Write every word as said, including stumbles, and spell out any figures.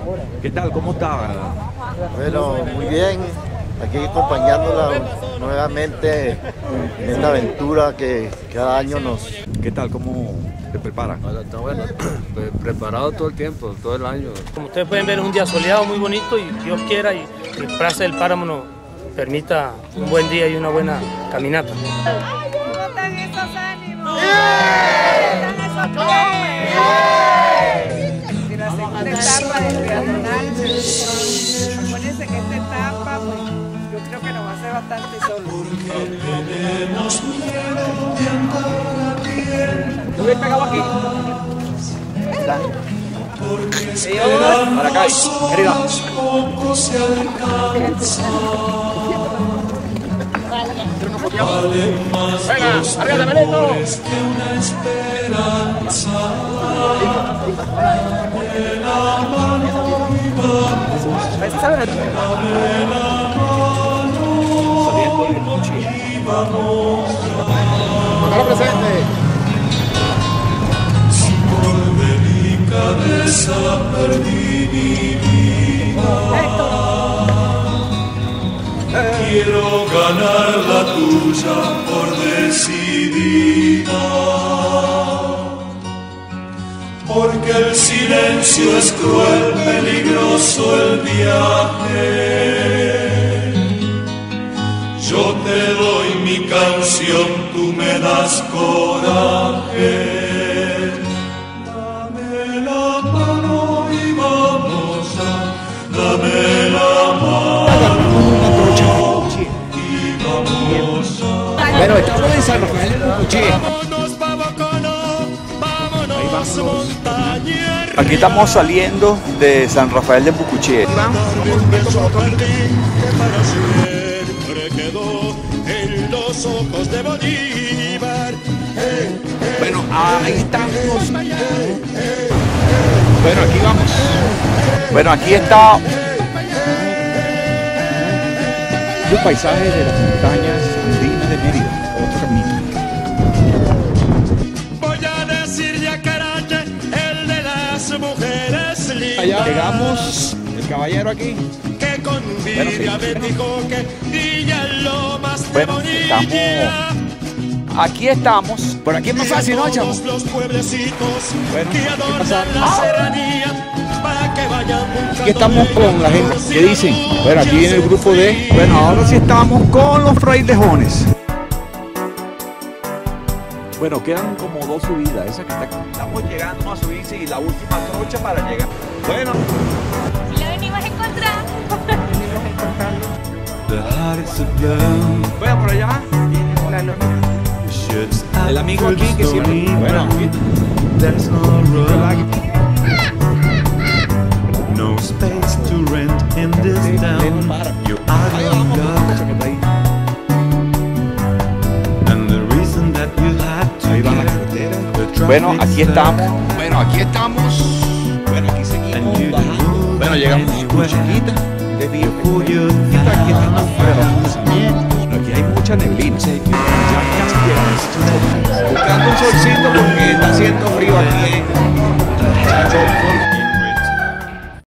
¿Qué tal? ¿Cómo está? Bueno, muy bien. Aquí acompañándola nuevamente en esta aventura que cada año nos... ¿Qué tal? ¿Cómo te preparan? Hola, está bueno. Pre- Preparado todo el tiempo, todo el año. Como ustedes pueden ver, es un día soleado muy bonito y Dios quiera y el Plaza del Páramo nos permita un buen día y una buena caminata. ¡Ay, cómo están esos ánimos! ¡Están esos jóvenes! Y la segunda etapa del peatonal. Acuérdense que esta etapa, pues, yo creo que nos va a hacer bastante solo. ¿Tú ves pegado aquí? Para acá, querida. Venga, arriba de Benito. Ahora presente. Perdí mi vida. Quiero ganar la tuya por decidida, porque el silencio es cruel, peligroso el viaje. Yo te doy mi canción, tú me das coraje. Dame la mano y vamos a... Bueno, estamos en San Rafael del Bucuché. Ahí vamos. Aquí estamos saliendo de San Rafael del Bucuché. Bueno, ahí estamos. Bueno, aquí vamos. Bueno, aquí está el paisaje de las montañas andinas de Mérida, otro camino. Voy a decir ya carache, el de las mujeres lindas. Allá llegamos, el caballero aquí. Que con envidia me dijo que brilla lo más Bueno, bonita. estamos, aquí estamos. Por aquí es más fácil, ¿no, chavo? Los pueblecitos Bueno, que ¿qué pasa? adornan la serranía. Aquí estamos con la gente que dicen, bueno, aquí viene el grupo de, bueno, ahora sí estamos con los frailejones. Bueno, quedan como dos subidas, esa que está, estamos llegando a subirse y la última trocha para llegar. Bueno, La venimos a encontrar. bueno, por allá, el amigo aquí que siempre, bueno, No space to rent in this town. You are ahí the vamos, God, que está ahí. and the reason that you had to Ahí va la get carretera. the Bueno, traffic aquí stuck. estamos. Bueno, aquí estamos. Bueno, aquí seguimos bajando. Bueno, llegamos a una chiquita. Desvío por chiquita. Aquí estamos fuera. Aquí hay mucha neblina. Ya casi llegamos. Buscando un solcito porque está haciendo frío aquí.